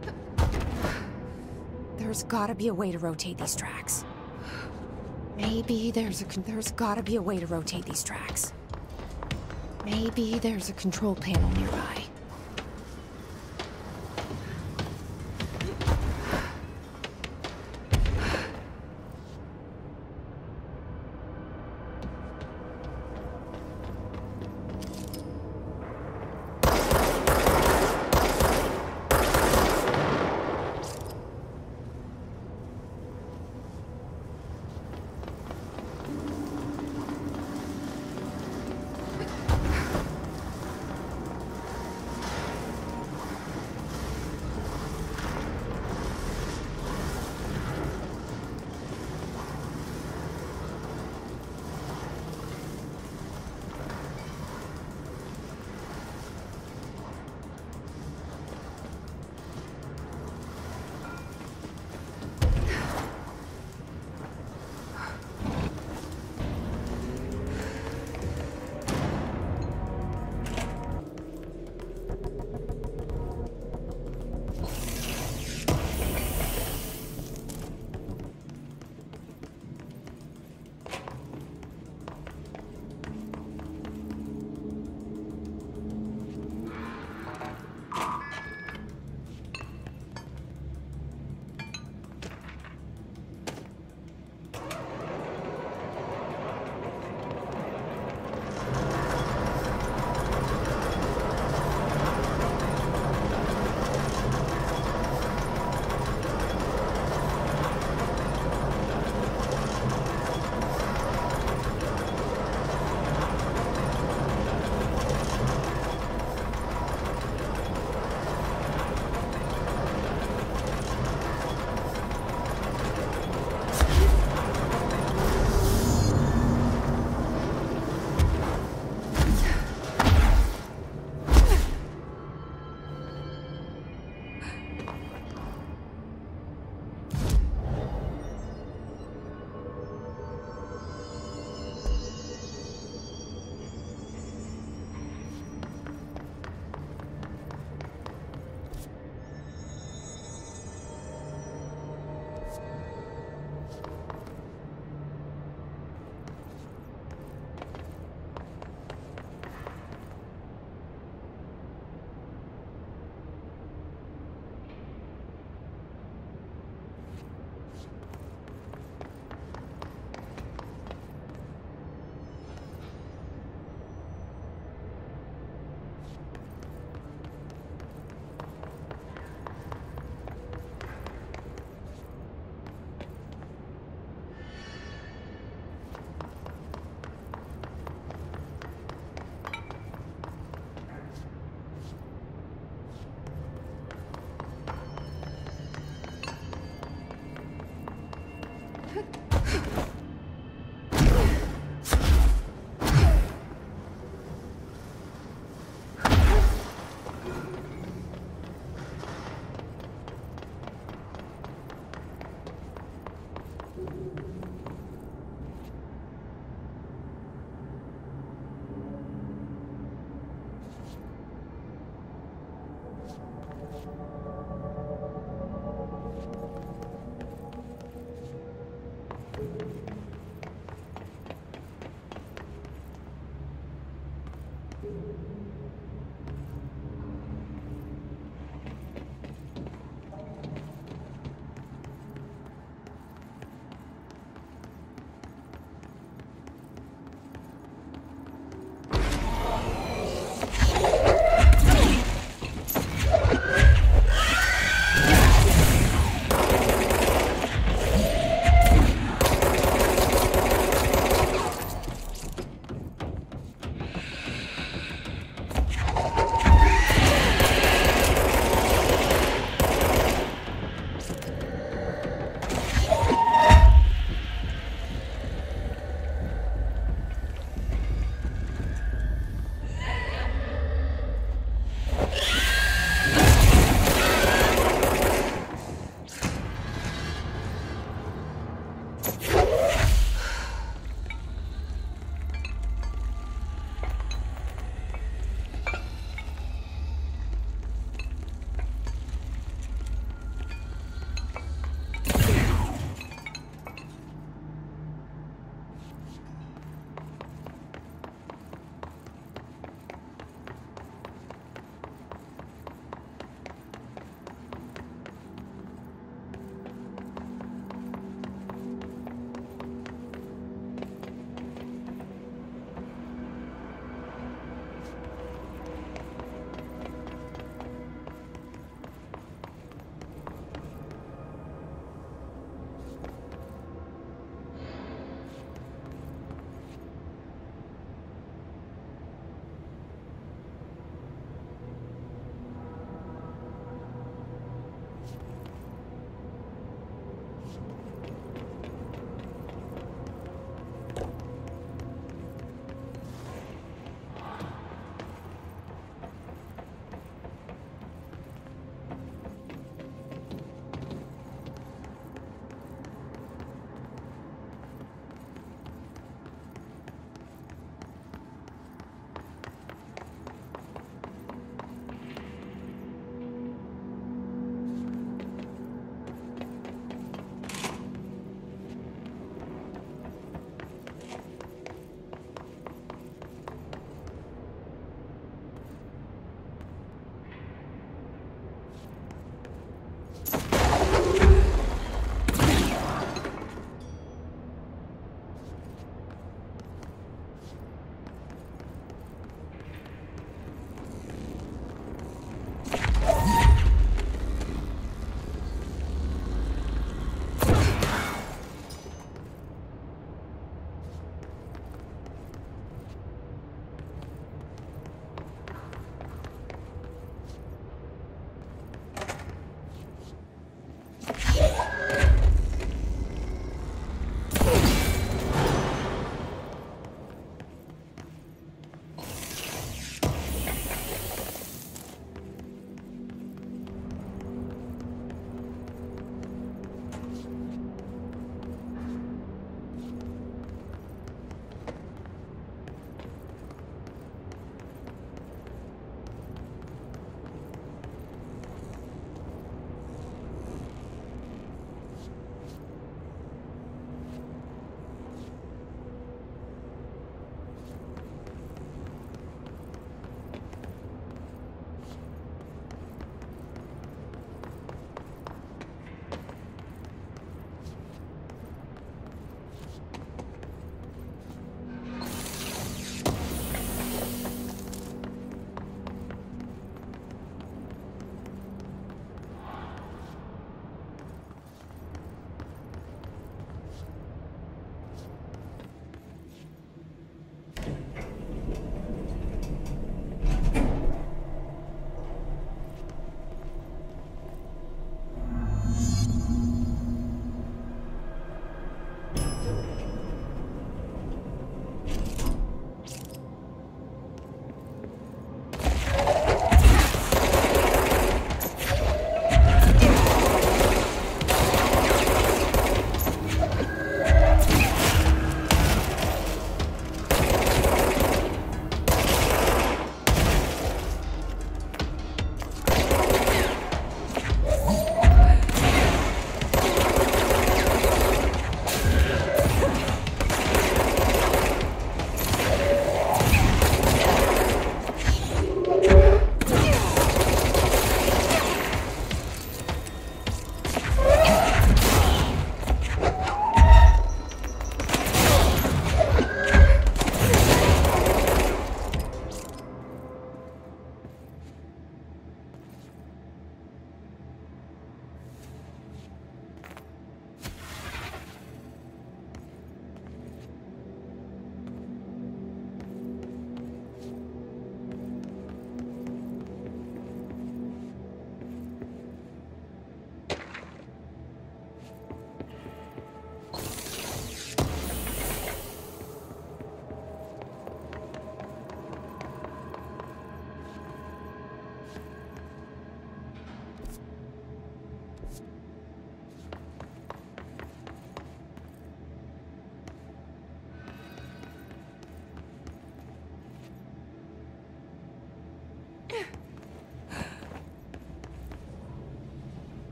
There's gotta be a way to rotate these tracks. Maybe there's gotta be a way to rotate these tracks. Maybe there's a control panel nearby.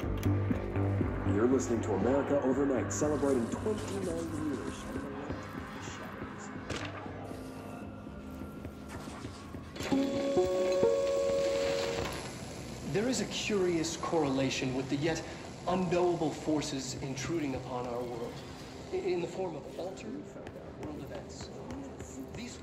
You're listening to America Overnight, celebrating 29 years. There is a curious correlation with the yet unknowable forces intruding upon our world, in the form of altered world events. These...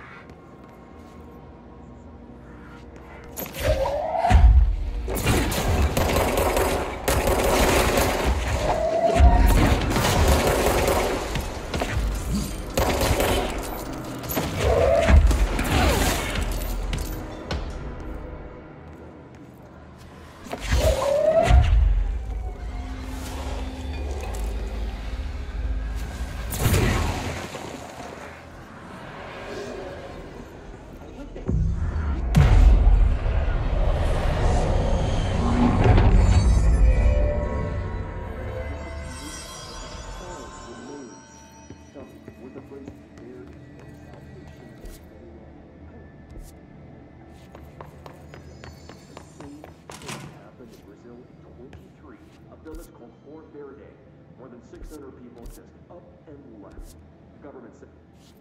More than 600 people just up and left. The government said...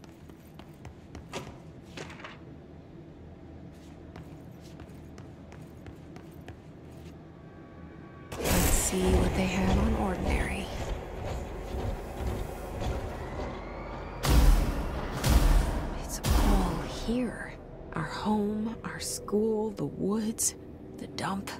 Let's see what they have on ordinary. It's all here. Our home, our school, the woods, the dump.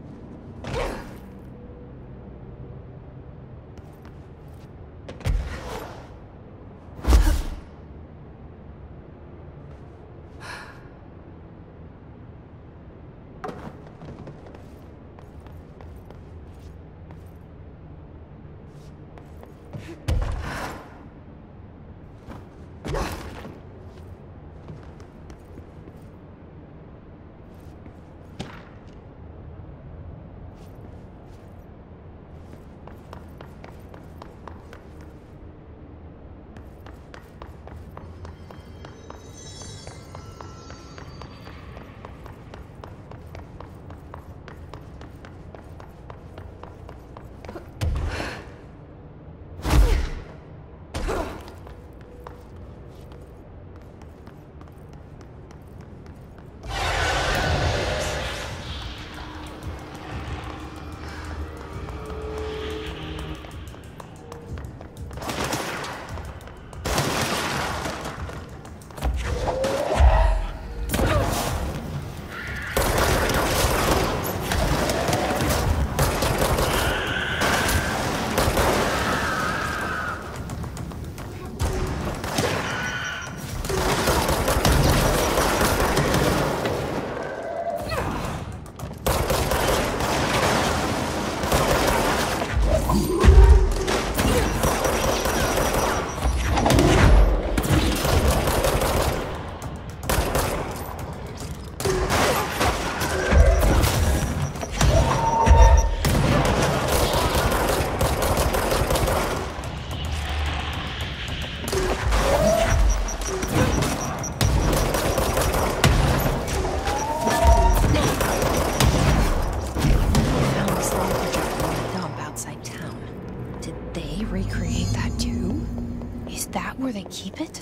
Recreate that too? Is that where they keep it?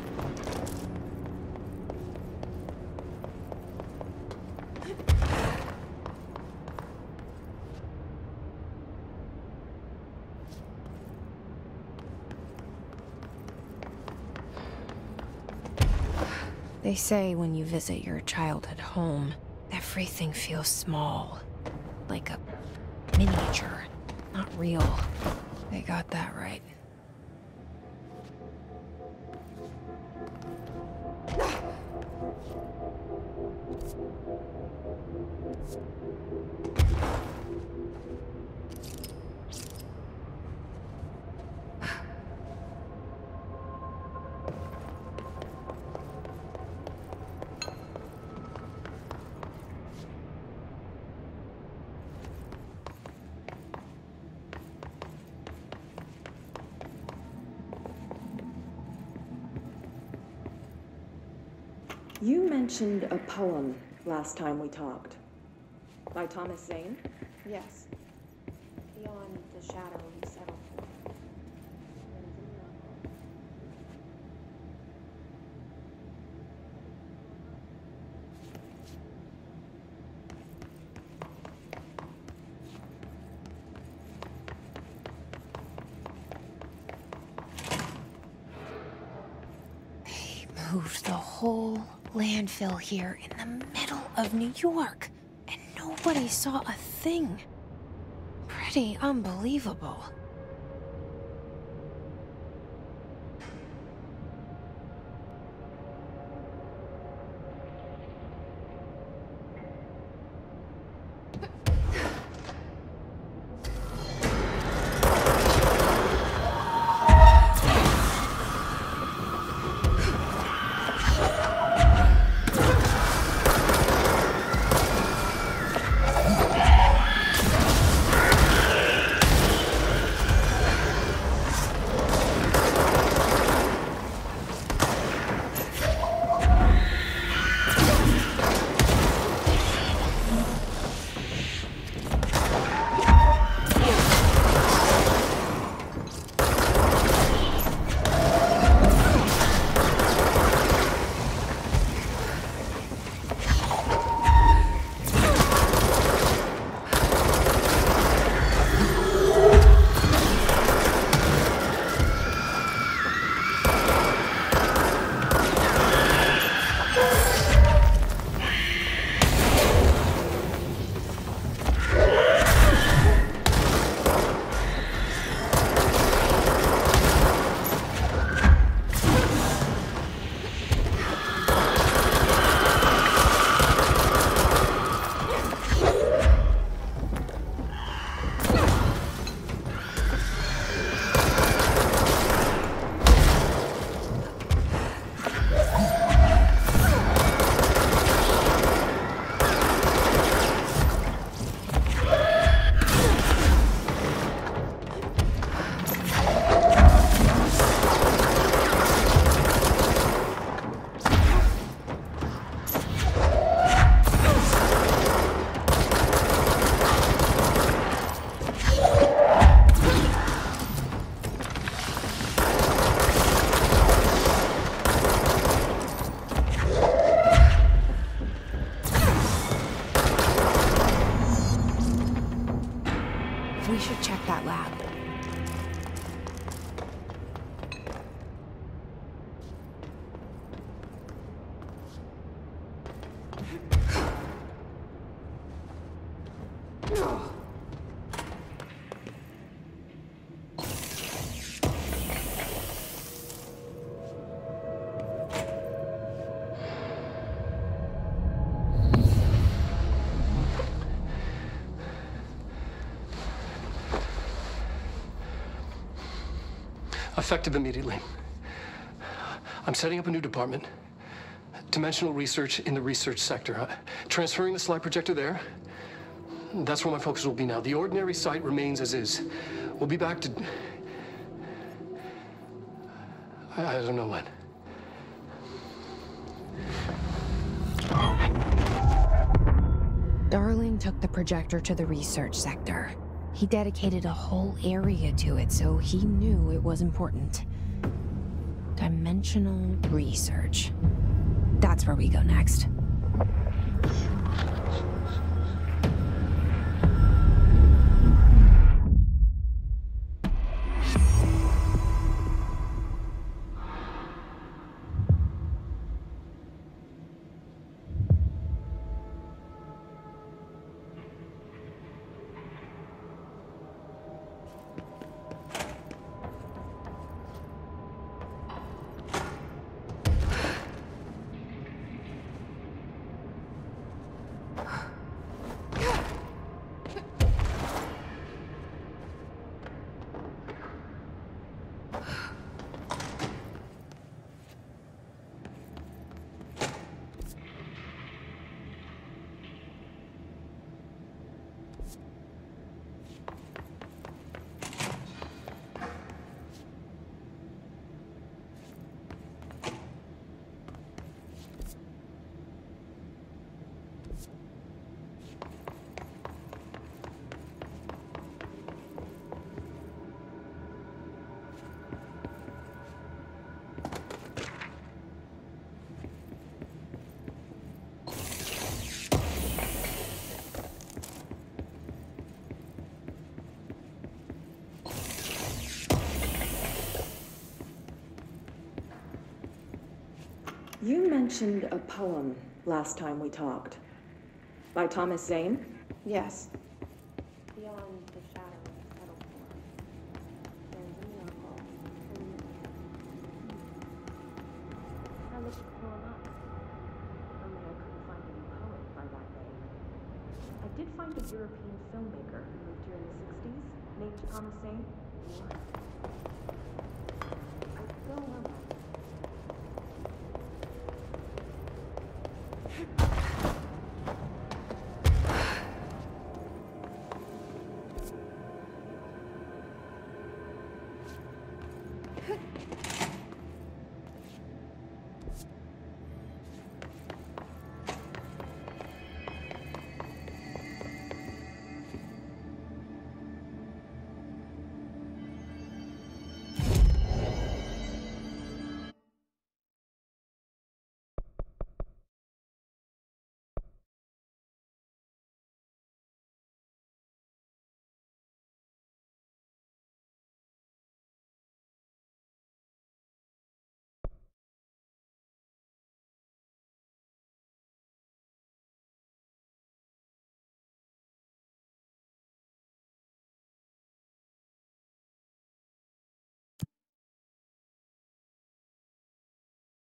They say when you visit your childhood home, everything feels small. Like a miniature, not real. They got that right. You mentioned a poem last time we talked. By Thomas Zane? Yes. beyond the shadow we settled for. Moved the whole landfill here in the middle of New York, and nobody saw a thing. Pretty unbelievable. We should check that lab. Effective immediately. I'm setting up a new department. Dimensional research in the research sector. Transferring the slide projector there. That's where my focus will be now. The ordinary site remains as is. We'll be back to... I don't know when. Darling took the projector to the research sector. He dedicated a whole area to it, so he knew it was important. Dimensional research. That's where we go next. mentioned a poem last time we talked. By Thomas Zane? Yes. Beyond the shadow of subtle form, there's a miracle. I looked the poem up. Only I couldn't find any poet by that name. I did find a European filmmaker who lived here in the 60s, named Thomas Zane. I don't know.